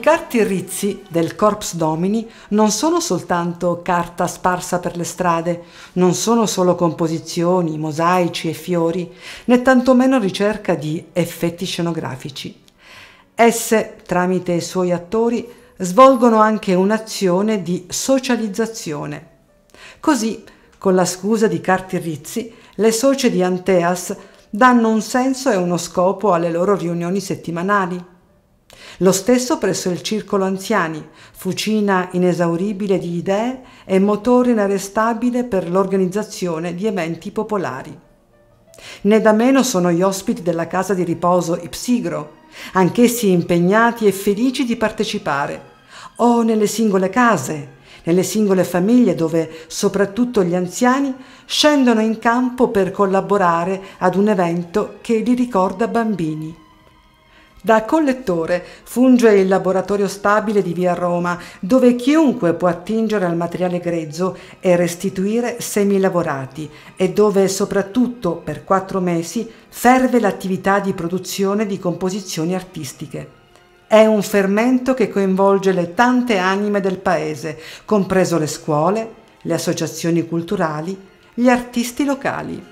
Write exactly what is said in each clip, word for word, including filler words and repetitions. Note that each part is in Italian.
carti rizzi del Corps Domini non sono soltanto carta sparsa per le strade, non sono solo composizioni, mosaici e fiori, né tantomeno ricerca di effetti scenografici. Esse, tramite i suoi attori, svolgono anche un'azione di socializzazione. Così, con la scusa di carti rizzi, le socie di Anteas danno un senso e uno scopo alle loro riunioni settimanali. Lo stesso presso il Circolo Anziani, fucina inesauribile di idee e motore inarrestabile per l'organizzazione di eventi popolari. Né da meno sono gli ospiti della casa di riposo Ipsigro, anch'essi impegnati e felici di partecipare, o nelle singole case, nelle singole famiglie dove soprattutto gli anziani scendono in campo per collaborare ad un evento che li ricorda bambini. Da collettore funge il laboratorio stabile di via Roma, dove chiunque può attingere al materiale grezzo e restituire semilavorati e dove soprattutto per quattro mesi ferve l'attività di produzione di composizioni artistiche. È un fermento che coinvolge le tante anime del paese, compreso le scuole, le associazioni culturali, gli artisti locali.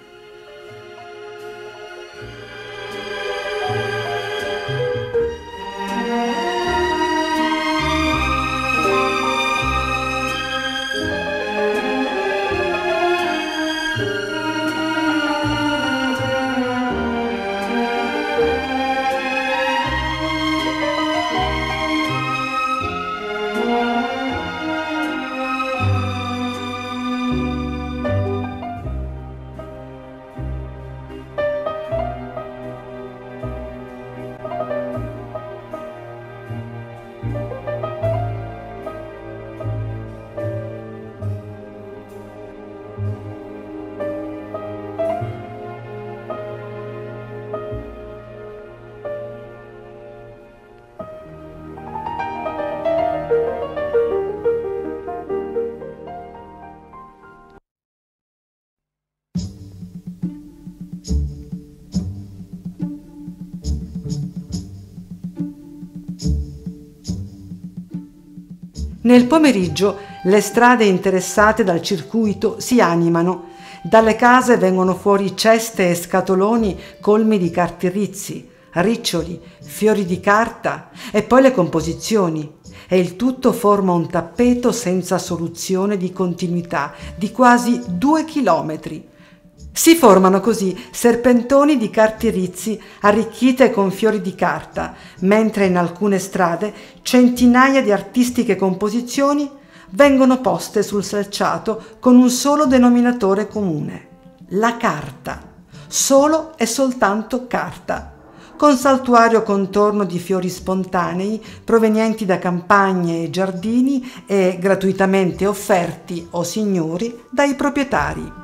Nel pomeriggio le strade interessate dal circuito si animano. Dalle case vengono fuori ceste e scatoloni colmi di carti rizzi, riccioli, fiori di carta e poi le composizioni. E il tutto forma un tappeto senza soluzione di continuità di quasi due chilometri. Si formano così serpentoni di carti rizzi arricchite con fiori di carta, mentre in alcune strade centinaia di artistiche composizioni vengono poste sul selciato con un solo denominatore comune: la carta. Solo e soltanto carta, con saltuario contorno di fiori spontanei provenienti da campagne e giardini e gratuitamente offerti o signori dai proprietari.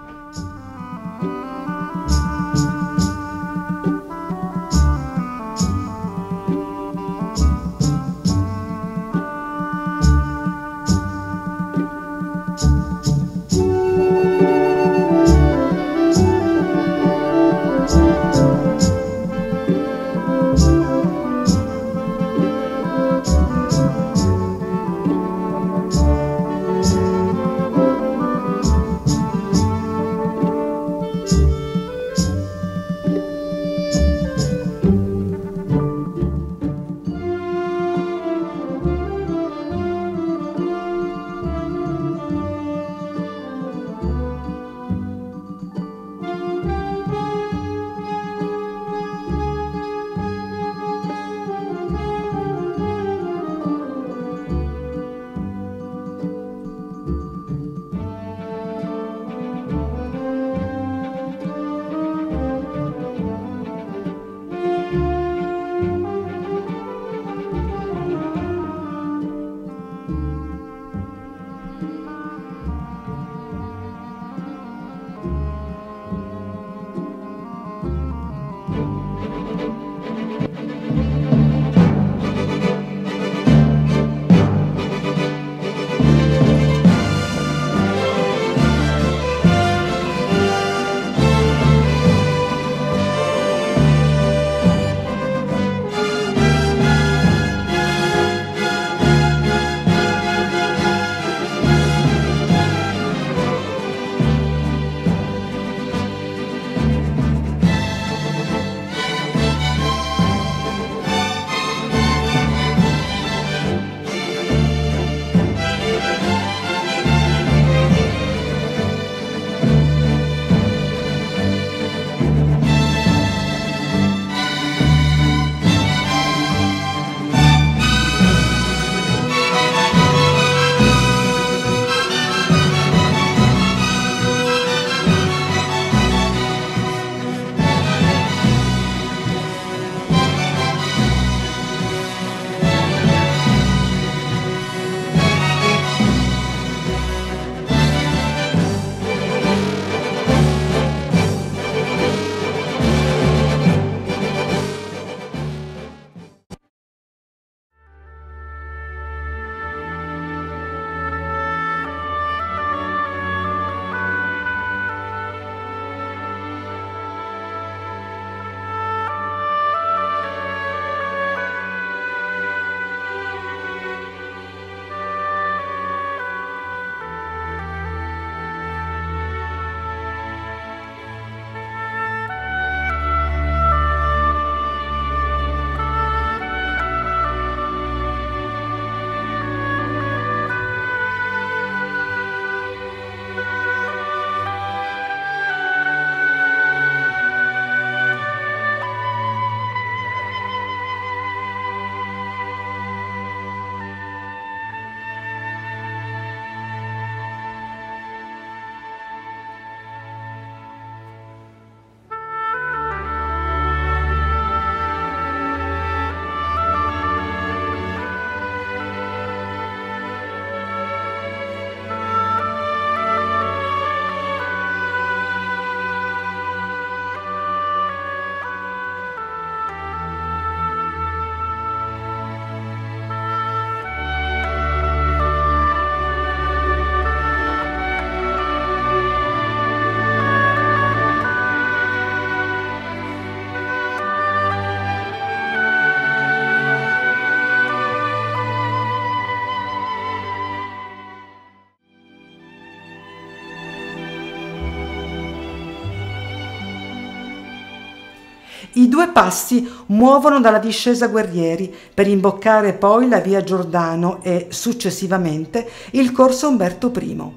I due passi muovono dalla discesa Guerrieri per imboccare poi la via Giordano e, successivamente, il corso Umberto I.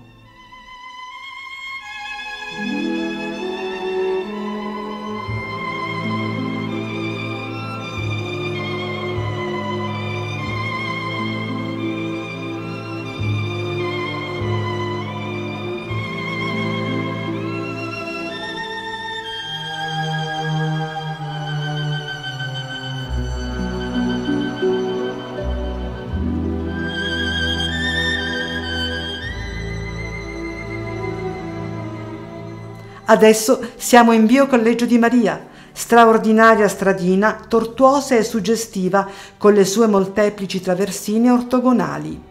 Adesso siamo in via Collegio di Maria, straordinaria stradina, tortuosa e suggestiva, con le sue molteplici traversine ortogonali.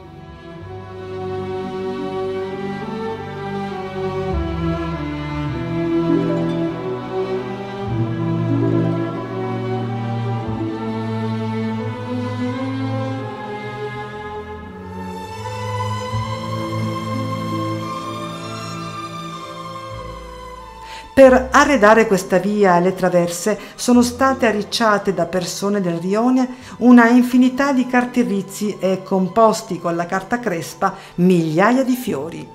Per arredare questa via e le traverse sono state arricciate da persone del rione una infinità di cartirrizzi e composti con la carta crespa migliaia di fiori.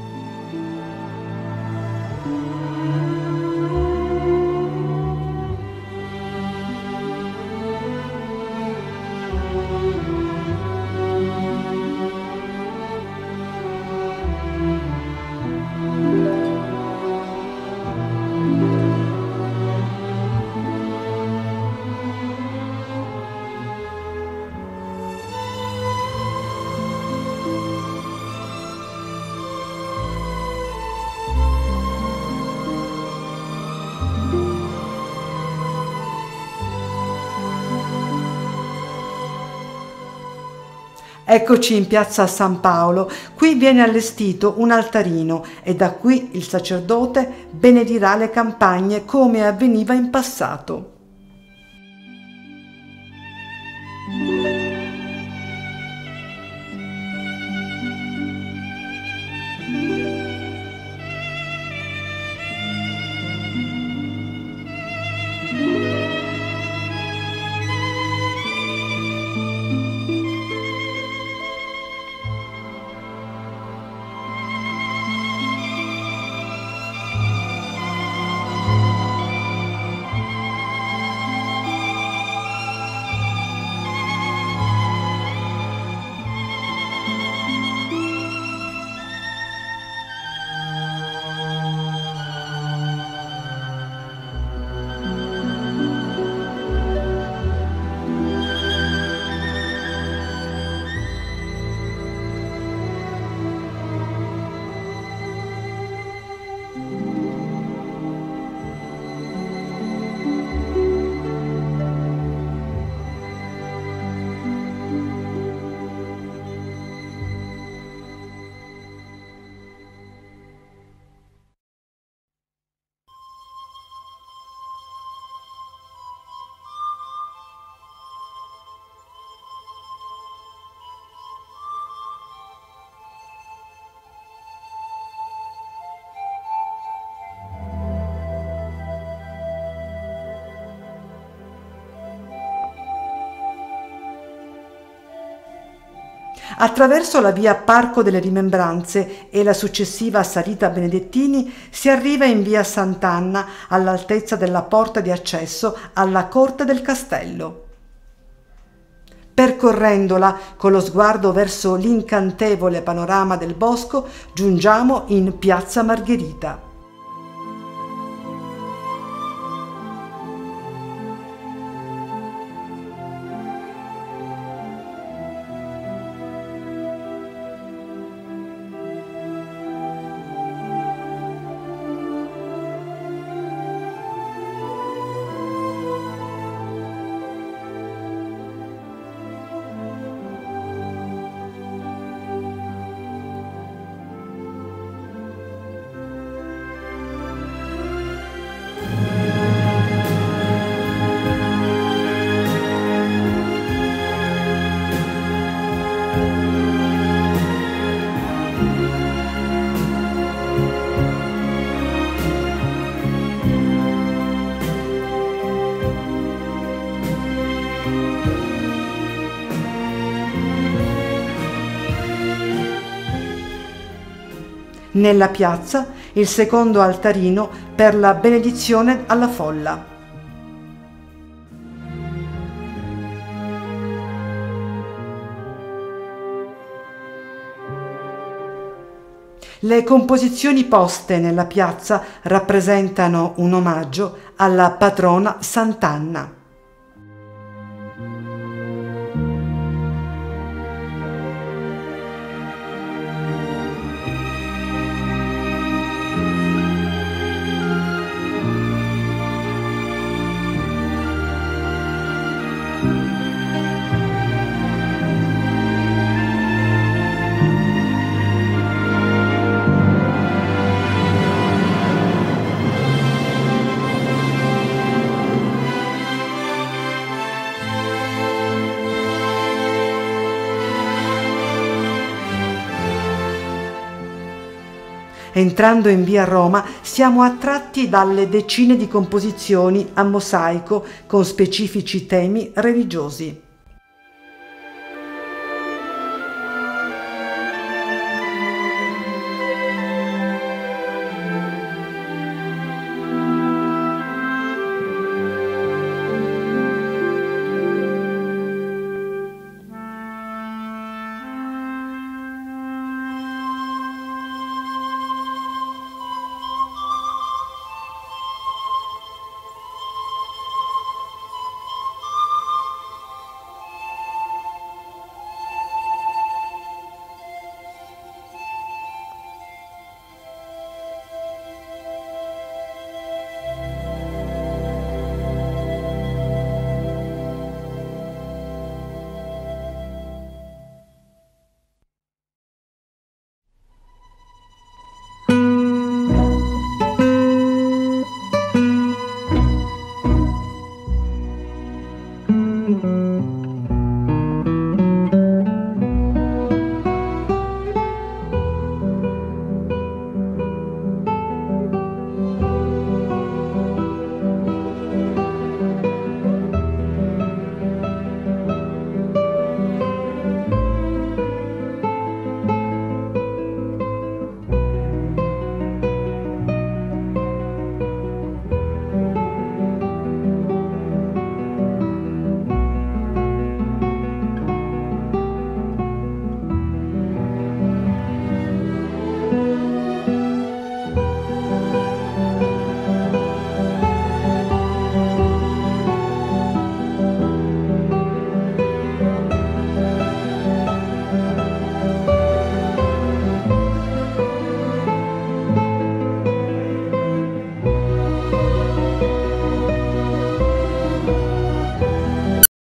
Eccoci in piazza San Paolo, qui viene allestito un altarino e da qui il sacerdote benedirà le campagne come avveniva in passato. Attraverso la via Parco delle Rimembranze e la successiva salita Benedettini si arriva in via Sant'Anna all'altezza della porta di accesso alla corte del castello. Percorrendola con lo sguardo verso l'incantevole panorama del bosco, giungiamo in piazza Margherita. Nella piazza il secondo altarino per la benedizione alla folla. Le composizioni poste nella piazza rappresentano un omaggio alla patrona Sant'Anna. Entrando in via Roma siamo attratti dalle decine di composizioni a mosaico con specifici temi religiosi.